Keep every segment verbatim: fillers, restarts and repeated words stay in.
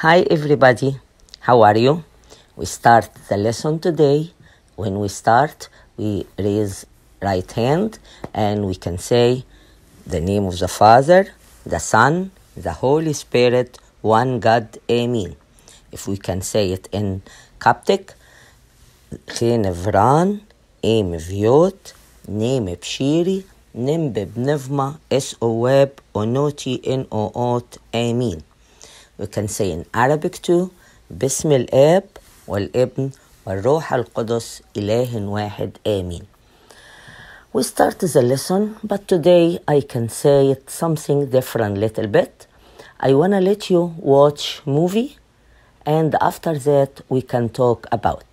Hi everybody, how are you? We start the lesson today. When we start, we raise right hand and we can say the name of the Father, the Son, the Holy Spirit, one God, Amen. If we can say it in Coptic, Chen Vran, Em Viot, Name Pshiri, Nimbe Bnevma, Es Oweb, Onoti En Oot, Amen. We can say in Arabic too, بسم الآب والابن والروح القدس إله واحد آمين. We start the lesson, but today I can say it something different little bit. I want to let you watch movie, and after that we can talk about.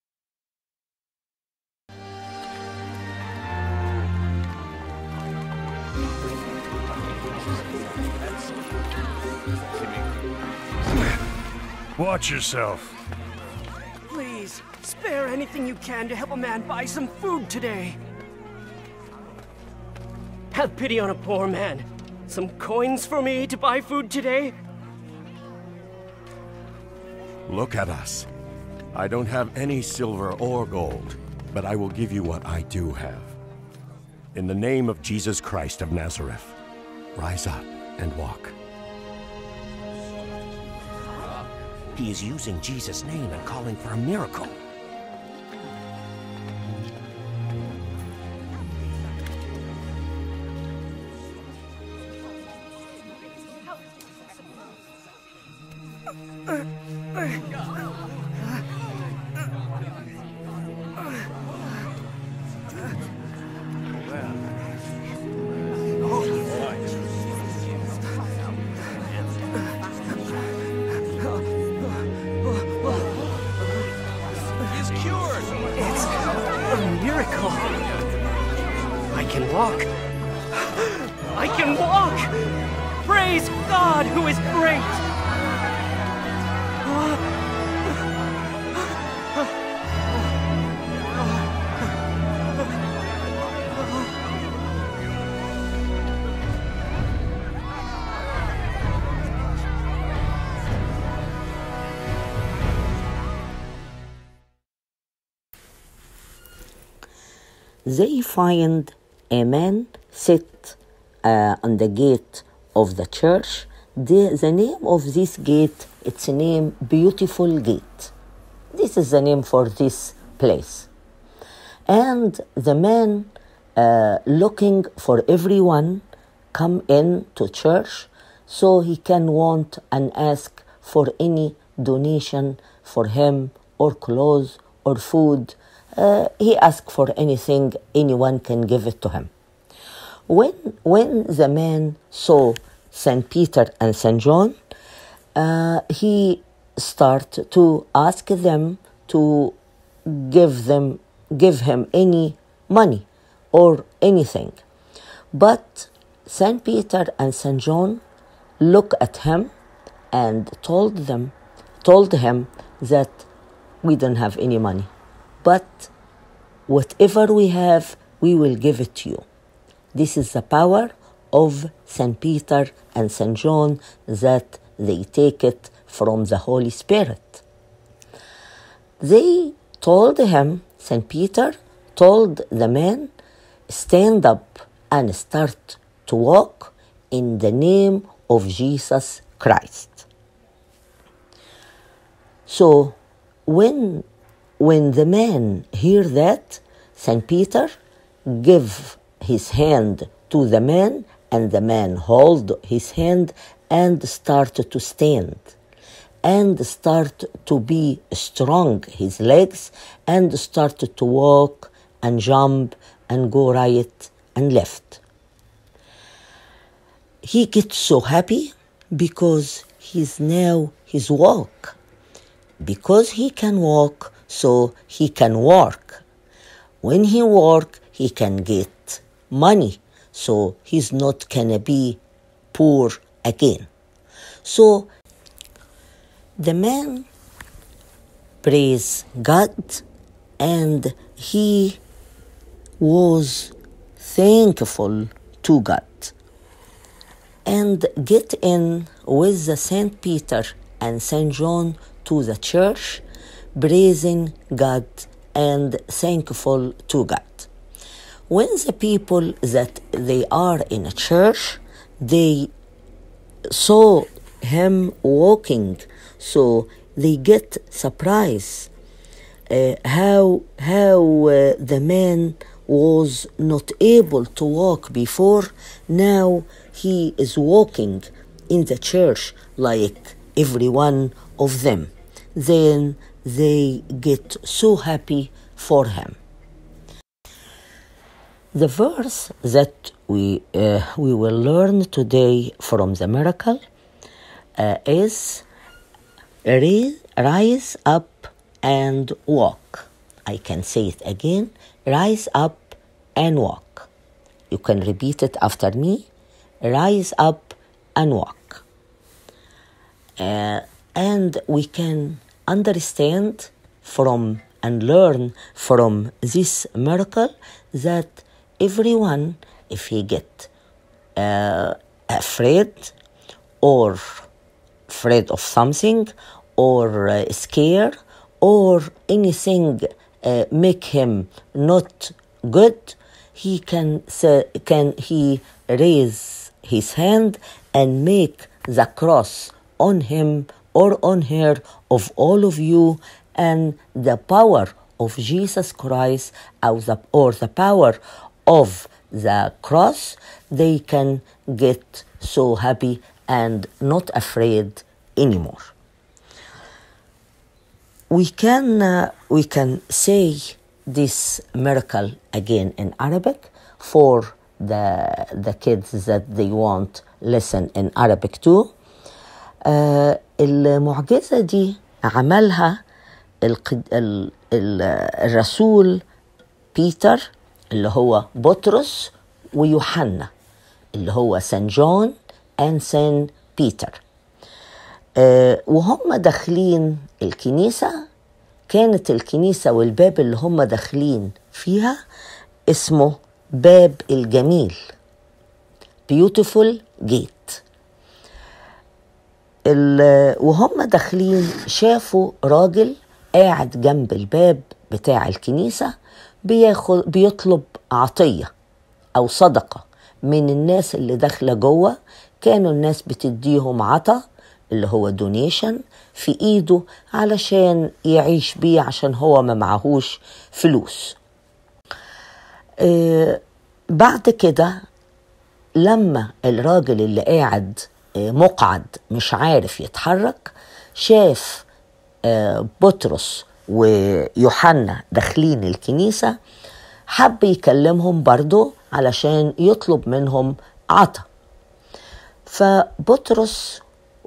Watch yourself. Please, spare anything you can to help a man buy some food today. Have pity on a poor man. Some coins for me to buy food today? Look at us. I don't have any silver or gold, but I will give you what I do have. In the name of Jesus Christ of Nazareth, rise up and walk. He is using Jesus' name and calling for a miracle. I can walk. I can walk! Praise God who is great! They find a man sit uh, on the gate of the church. The, the name of this gate, it's a name Beautiful Gate. This is the name for this place. And the man uh, looking for everyone come in to church so he can want and ask for any donation for him or clothes or food. Uh, he asked for anything, anyone can give it to him. When, when the man saw Saint Peter and Saint John, uh, he started to ask them to give them, give him any money or anything. But Saint Peter and Saint John looked at him and told them, told him that we don't have any money. But whatever we have, we will give it to you. This is the power of Saint Peter and Saint John, that they take it from the Holy Spirit. They told him, Saint Peter told the man, stand up and start to walk in the name of Jesus Christ. So when When the man hear that, Saint Peter give his hand to the man, and the man hold his hand and start to stand and start to be strong, his legs, and start to walk and jump and go right and left. He gets so happy because he's now his walk. Because he can walk, so he can work. When he work, he can get money, so he's not gonna be poor again. So the man praised God, and he was thankful to God, and get in with the Saint Peter and Saint John to the church, praising God and thankful to God. When the people that they are in a church, they saw him walking, so they get surprised uh, how how uh, the man was not able to walk before. Now he is walking in the church like every one of them. Then they get so happy for him. The verse that we uh, we will learn today from the miracle uh, is rise up and walk. I can say it again. Rise up and walk. You can repeat it after me. Rise up and walk. Uh, and we can understand from and learn from this miracle that everyone, if he get uh, afraid or afraid of something or uh, scared or anything uh, make him not good, he can uh, can he raise his hand and make the cross on him or on her of all of you, and the power of Jesus Christ or the, or the power of the cross, they can get so happy and not afraid anymore. We can uh, we can say this miracle again in Arabic for the the kids that they want listen in Arabic too. uh, المعجزة دي عملها القد... ال... ال... الرسول بيتر اللي هو بطرس ويوحنا اللي هو سان جون and سان بيتر. أه وهم داخلين الكنيسة، كانت الكنيسة والباب اللي هم داخلين فيها اسمه باب الجميل، beautiful gate. وهم داخلين شافوا راجل قاعد جنب الباب بتاع الكنيسة بياخد بيطلب عطية أو صدقة من الناس اللي داخلة جوه. كانوا الناس بتديهم عطا اللي هو دونيشن في إيده علشان يعيش بيه عشان هو ما معهوش فلوس. آه بعد كده لما الراجل اللي قاعد مقعد مش عارف يتحرك شاف بطرس ويوحنا داخلين الكنيسة، حب يكلمهم برضو علشان يطلب منهم عطا. فبطرس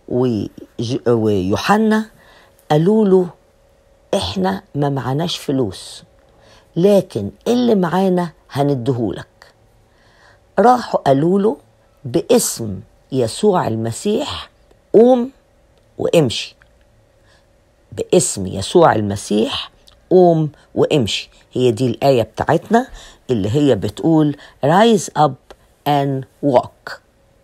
ويوحنا قالوا له احنا ما معناش فلوس، لكن اللي معانا هندهولك. راحوا قالوا له باسم يسوع المسيح قوم وامشي، باسم يسوع المسيح قوم وامشي. هي دي الآية بتاعتنا اللي هي بتقول rise up and walk.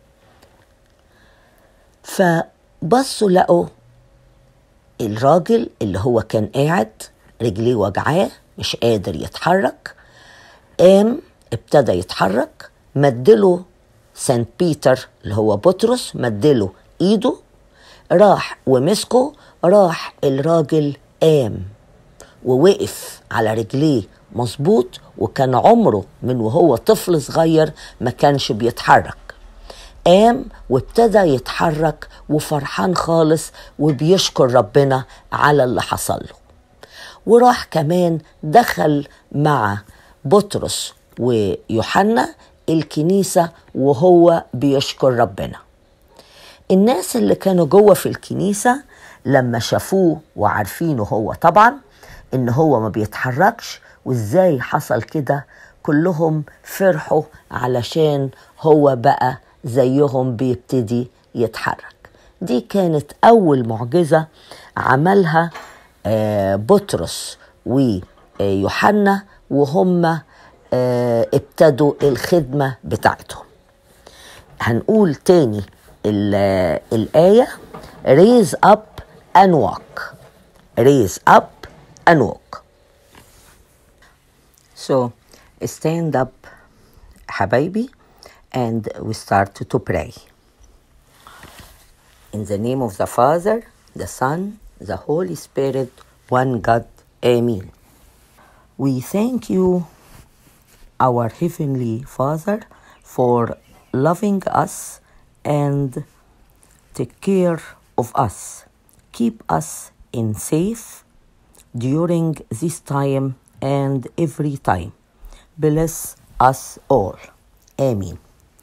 فبصوا لقوا الراجل اللي هو كان قاعد رجليه وجعاه مش قادر يتحرك، قام ابتدى يتحرك، مدله سانت بيتر اللي هو بطرس مدله ايده، راح ومسكه، راح الراجل قام ووقف على رجليه مظبوط، وكان عمره من وهو طفل صغير ما كانش بيتحرك. قام وابتدى يتحرك وفرحان خالص وبيشكر ربنا على اللي حصل له. وراح كمان دخل مع بطرس ويوحنا الكنيسة وهو بيشكر ربنا. الناس اللي كانوا جوه في الكنيسة لما شافوه وعارفينه هو طبعا ان هو ما بيتحركش وازاي حصل كده، كلهم فرحوا علشان هو بقى زيهم بيبتدي يتحرك. دي كانت أول معجزة عملها بطرس ويوحنا وهم ابتدوا الخدمة بتاعتهم. هنقول تاني الآية raise up and walk. Raise up and walk. So stand up, حبايبي, and we start to pray. In the name of the Father, the Son, the Holy Spirit, one God. Amen. We thank you, our Heavenly Father, for loving us and take care of us. Keep us in safe during this time and every time. Bless us all. Amen.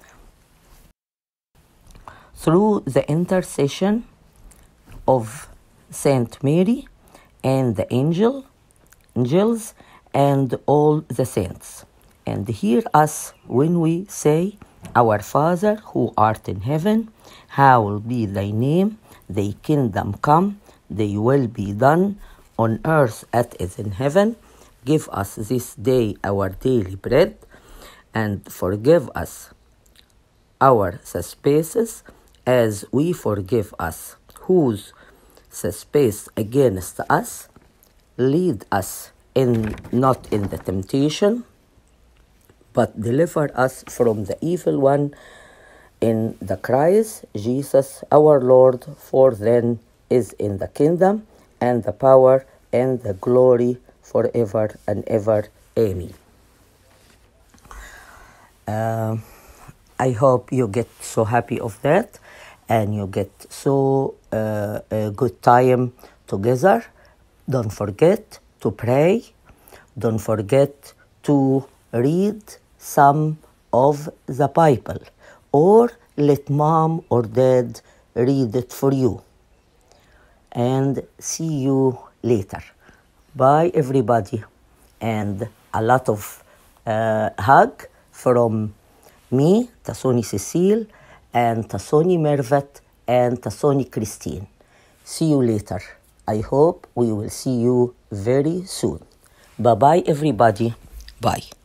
Through the intercession of Saint Mary and the angel, angels and all the saints, and hear us when we say, Our Father who art in heaven, hallowed be thy name, thy kingdom come, thy will be done on earth as it is in heaven. Give us this day our daily bread, and forgive us our trespasses, as we forgive us whose trespass against us. Lead us in not in the temptation, but deliver us from the evil one. In the Christ Jesus our Lord, for then is in the kingdom and the power and the glory forever and ever. Amen. Uh, I hope you get so happy of that, and you get so uh, a good time together. Don't forget to pray. Don't forget to read some of the Bible, or let mom or dad read it for you. And see you later. Bye, everybody. And a lot of uh, hug from me, Tassoni Cecile, and Tassoni Mervet, and Tassoni Christine. See you later. I hope we will see you very soon. Bye-bye, everybody. Bye.